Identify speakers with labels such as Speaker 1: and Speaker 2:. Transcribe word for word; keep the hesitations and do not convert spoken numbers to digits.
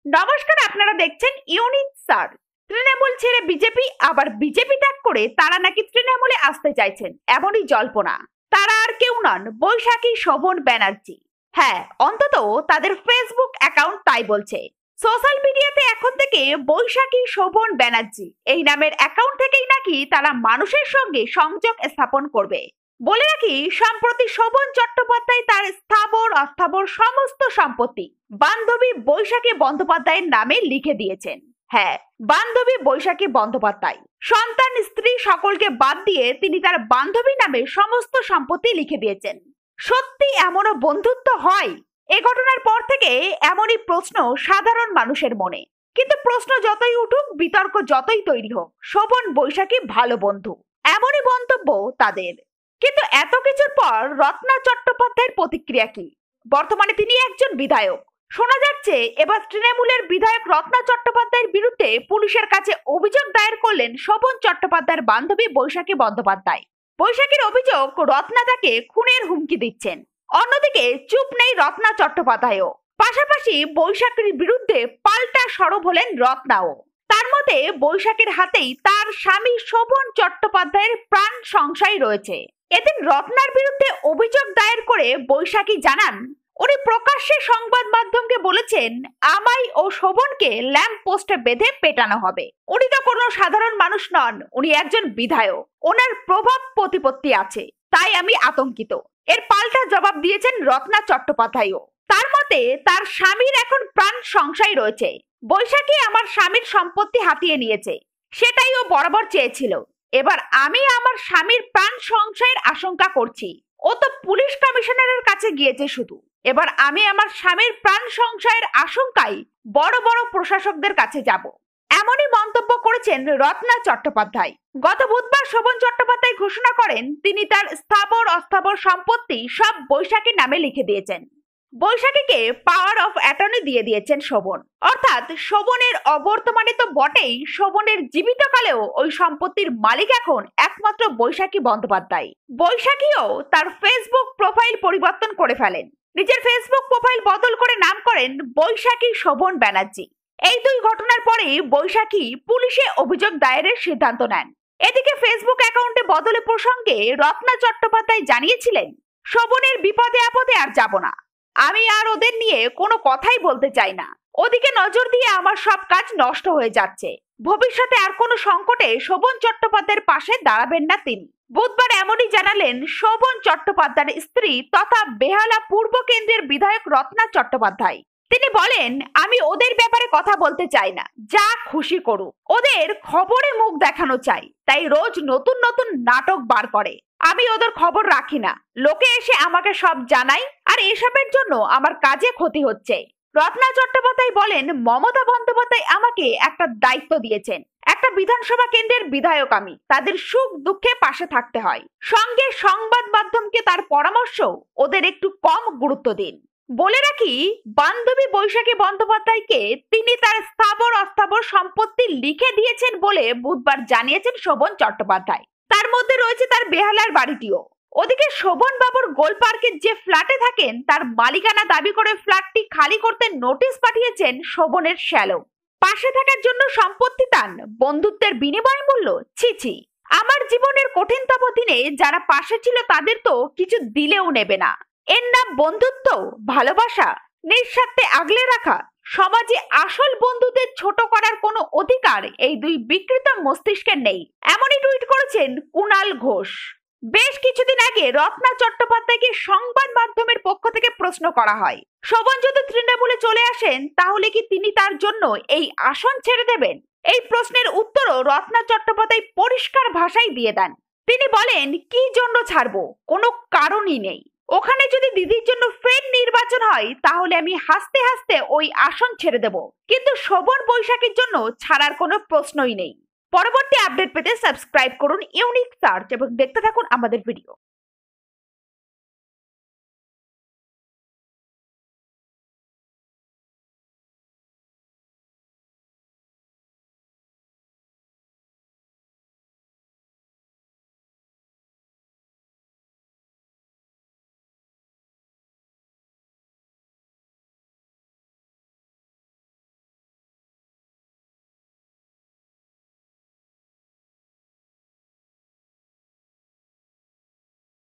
Speaker 1: নমস্কার, আপনারা দেখছেন ইউনিক সার্চ। তৃণমূল ছেড়ে বিজেপি, আবার বিজেপি ত্যাগ করে তারা নাকি তৃণমূলে আসতে চাইছেন, এমনই জল্পনা। তারা আর কেউ নন, বৈশাখী শোভন ব্যানার্জি। হ্যাঁ, অন্তত তাদের ফেসবুক অ্যাকাউন্ট তাই বলছে। সোশ্যাল মিডিয়াতে এখন থেকে বৈশাখী শোভন ব্যানার্জি এই নামের অ্যাকাউন্ট থেকেই নাকি তারা মানুষের সঙ্গে সংযোগ স্থাপন করবে। বলে রাখি, সম্প্রতি শোভন চট্টোপাধ্যায় তার স্থাবর অস্থাবর সমস্ত সম্পত্তি বান্ধবী বৈশাখী বন্দ্যোপাধ্যায়ের নামে লিখে দিয়েছেন। হ্যাঁ, বান্ধবী বৈশাখী বন্দ্যোপাধ্যায়। সন্তান, স্ত্রী সকলকে বাদ দিয়ে তিনি তার বান্ধবী নামে সমস্ত সম্পত্তি লিখে দিয়েছেন। সত্যি এমনও বন্ধুত্ব হয়? এ ঘটনার পর থেকে এমনই প্রশ্ন সাধারণ মানুষের মনে। কিন্তু প্রশ্ন যতই উঠুক, বিতর্ক যতই তৈরি হোক, শোভন বৈশাখী ভালো বন্ধু, এমনই মন্তব্য তাদের। কিন্তু এত কিছুর পর রত্না চট্টোপাধ্যায়ের প্রতিক্রিয়া কি? বর্তমানে তিনি একজন বিধায়ক। শোনা যাচ্ছে এবার তৃণমূলের বিধায়ক রত্না চট্টোপাধ্যায়ের বিরুদ্ধে পুলিশের কাছে অভিযোগ দায়ের করলেন শোভন চট্টোপাধ্যায়ের বান্ধবী বৈশাখী বন্দ্যোপাধ্যায়। বৈশাখীর অভিযোগ, রত্না তাকে খুনের হুমকি দিচ্ছেন। অন্যদিকে চুপ নেই রত্না চট্টোপাধ্যায়ও। পাশাপাশি বৈশাখীর বিরুদ্ধে পাল্টা সরব হলেন রত্নাও। তার মতে, বৈশাখীর হাতেই তার স্বামী শোভন চট্টোপাধ্যায়ের প্রাণ সংশয় রয়েছে। এদিন রত্নার বিরুদ্ধে অভিযোগ দায়ের করে বৈশাখী জানান, উনি প্রকাশ্যে সংবাদ মাধ্যমকে বলেছেন আমায় ও শোভনকে ল্যাম্প পোস্টে বেঁধে পেটানো হবে। উনি তো কোনো সাধারণ মানুষ নন, উনি একজন বিধায়ক, ওনার প্রভাব প্রতিপত্তি আছে, তাই আমি আতঙ্কিত। এর পাল্টা জবাব দিয়েছেন রত্না চট্টোপাধ্যায়ও। তার মতে, তার স্বামীর এখন প্রাণ সংশয় রয়েছে। বৈশাখী আমার স্বামীর সম্পত্তি হাতিয়ে নিয়েছে, সেটাই ও বরাবর চেয়েছিল। এবার আমি আমার স্বামীর প্রাণ সংশয়ের আশঙ্কা করছি। ও তো পুলিশ কমিশনারের কাছে গিয়েছে শুধু। এবার আমি আমার স্বামীর প্রাণ সংশয়ের আশঙ্কায় বড় বড় প্রশাসকদের কাছে যাব। এমনই মন্তব্য করেছেন রত্না চট্টোপাধ্যায়। গত বুধবার শোভন চট্টোপাধ্যায় ঘোষণা করেন তিনি তার স্থাবর অস্থাবর সম্পত্তি সব বৈশাখীর নামে লিখে দিয়েছেন। বৈশাখীকে পাওয়ার অফ অ্যাটর্নি দিয়ে দিয়েছেন শোভন। অর্থাৎ শোভনের অবর্তমানে তো বটেই, শোভনের জীবিতকালেও ওই সম্পত্তির মালিক এখন একমাত্র বৈশাখী বন্দ্যোপাধ্যায়। বৈশাখীও তার ফেসবুক প্রোফাইল পরিবর্তন করে ফেলেন। নিজের ফেসবুক প্রোফাইল বদল করে নাম করেন বৈশাখী শোভন ব্যানার্জি। এই দুই ঘটনার পরে বৈশাখী পুলিশে অভিযোগ দায়েরের সিদ্ধান্ত নেন। এদিকে ফেসবুক অ্যাকাউন্টে বদলে প্রসঙ্গে রত্না চট্টোপাধ্যায় জানিয়েছিলেন, শোভনের বিপদে আপদে আর যাব না, আমি আর ওদের নিয়ে কোনো কথাই বলতে চাই না। ওদিকে নজর দিয়ে আমার সব কাজ নষ্ট হয়ে যাচ্ছে। ভবিষ্যতে আর কোনো সংকটে শোভন চট্টোপাধ্যায়ের পাশে দাঁড়াবেন না তিনি। বুধবার এমনই জানালেন শোভন চট্টোপাধ্যায়ের স্ত্রী তথা বেহালা পূর্ব কেন্দ্রের বিধায়ক রত্না চট্টোপাধ্যায়। তিনি বলেন, আমি ওদের ব্যাপারে কথা বলতে চাই না, যা খুশি করুক। ওদের খবরে মুখ দেখানো চাই, তাই রোজ নতুন নতুন নাটক বার করে। আমি ওদের খবর রাখি না, লোকে এসে আমাকে সব জানায়, আর এসবের জন্য আমার কাজে ক্ষতি হচ্ছে। রত্না চট্টোপাধ্যায় বলেন, মমতা বন্দ্যোপাধ্যায় আমাকে একটা দায়িত্ব দিয়েছেন। একটা বিধানসভা কেন্দ্রের বিধায়ক আমি, তাদের সুখ দুঃখে পাশে থাকতে হয়। সঙ্গে সংবাদ মাধ্যমকে তার পরামর্শ, ওদের একটু কম গুরুত্ব দিন। বলে রাখি, বান্ধবী বৈশাখী বন্দ্যোপাধ্যায়কে তিনি তার স্থাবর অস্থাবর সম্পত্তি লিখে দিয়েছেন বলে বুধবার জানিয়েছেন শোভন চট্টোপাধ্যায়। তার মধ্যে রয়েছে তার বেহালার বাড়িটিও। ওদিকে শোভন বাবুর গোল পার্কের যে ফ্ল্যাটে থাকেন তার মালিকানা দাবি করে ফ্ল্যাটটি খালি করতে নোটিশ পাঠিয়েছেন শোভনের শ্যালো। পাশে থাকার জন্য সম্পত্তি টান, বন্ধুত্বের বিনিময় মূল্য, ছি ছি। আমার জীবনের কঠিনতম দিনে যারা পাশে ছিল তাদের তো কিছু দিলেও নেবে না। এর নাম বন্ধুত্ব, ভালোবাসা, নিঃস্বার্থে আগলে রাখা। সমাজে আসল বন্ধুদের ছোট করার কোনো অধিকার এই দুই বিকৃত মস্তিষ্কের নেই, এমনই টুইট করেছেন কুণাল ঘোষ। বেশ কিছুদিন আগে রত্না চট্টোপাধ্যায়কে সংবাদ মাধ্যমের পক্ষ থেকে প্রশ্ন করা হয়, শোভন যদি তৃণমূলে চলে আসেন তাহলে কি তিনি তার জন্য এই আসন ছেড়ে দেবেন? এই প্রশ্নের উত্তরও রত্না চট্টোপাধ্যায় পরিষ্কার ভাষায় দিয়ে দেন। তিনি বলেন, কি জন্য ছাড়বো, কোনো কারণই নেই। ওখানে যদি দিদির জন্য ফের নির্বাচন হয় তাহলে আমি হাসতে হাসতে ওই আসন ছেড়ে দেব, কিন্তু শোভন বৈশাখীর জন্য ছাড়ার কোনো প্রশ্নই নেই। পরবর্তী আপডেট পেতে সাবস্ক্রাইব করুন ইউনিক সার্চ এবং দেখতে থাকুন আমাদের ভিডিও।